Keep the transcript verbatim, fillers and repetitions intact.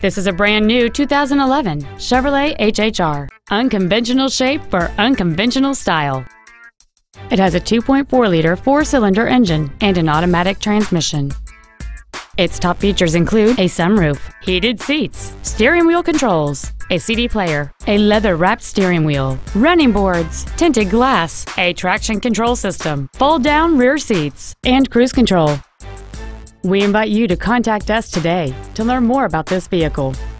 This is a brand new two thousand eleven Chevrolet H H R. Unconventional shape for unconventional style. It has a two point four liter four-cylinder engine and an automatic transmission. Its top features include a sunroof, heated seats, steering wheel controls, a C D player, a leather-wrapped steering wheel, running boards, tinted glass, a traction control system, fold-down rear seats, and cruise control. We invite you to contact us today to learn more about this vehicle.